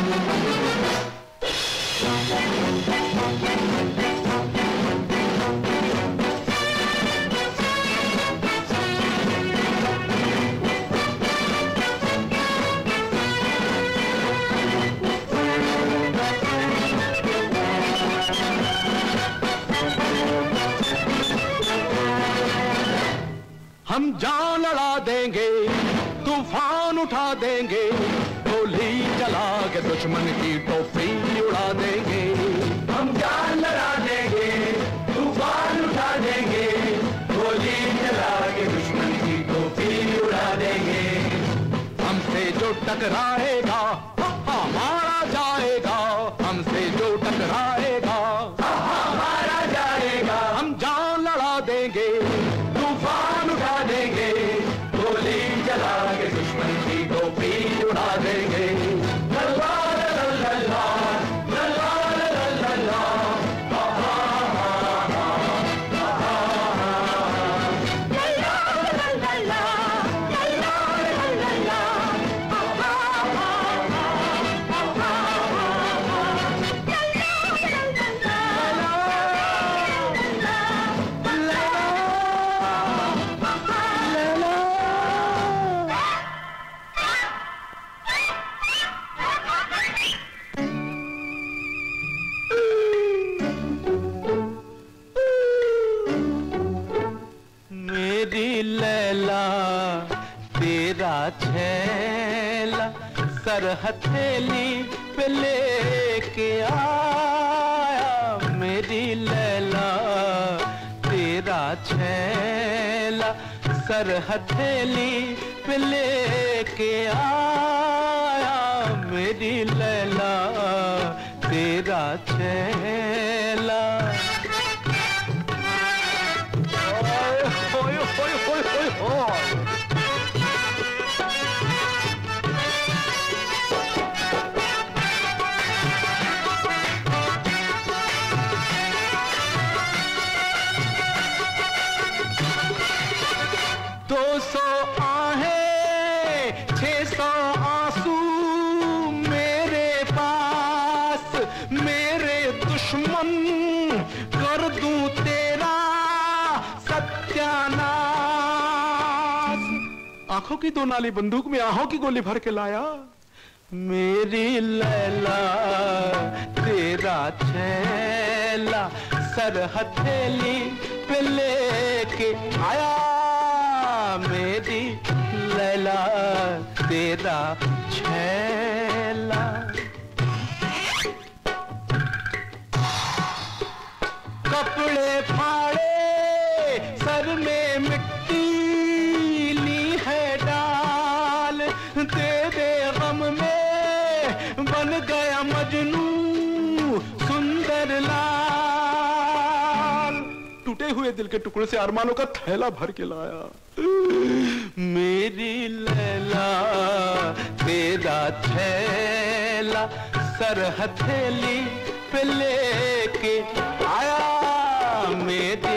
हम जान लड़ा देंगे, तूफान उठा देंगे, गोली चला के दुश्मन की टोपी उड़ा देंगे। हम जान लड़ा देंगे, तूफान उठा देंगे, गोली चला के दुश्मन की टोपी उड़ा देंगे। हमसे जो टकराएगा मारा जाएगा, हमसे जो टकराएगा मारा जाएगा। हम जान लड़ा देंगे, तूफान उठा देंगे, गोली चला के दुश्मन की टोपी उड़ा देंगे। लल्ला लल्ला लल्ला लल्ला लल्ला तेरा छैला सर हथेली पे लेके आया। मेरी लैला तेरा छैला सर हथेली पे लेके आया। मेरी लैला तेरा छैला। ओए ओए ओए ओए ओए। दुश्मन कर दूं तेरा सत्यानाश। आंखों की दो नाली बंदूक में आहों की गोली भर के लाया। मेरी लैला तेरा छैला सर हथेली पे लेके आया। मेरी लैला तेरा छैला। कपड़े फाड़े सर में मिट्टी ली है डाल। दे दे गम में बन गया मजनू सुंदर लाल। टूटे हुए दिल के टुकड़े से अरमानों का थैला भर के लाया। मेरी लैला तेरा छैला सर हथेली पे लेके आया। मेरी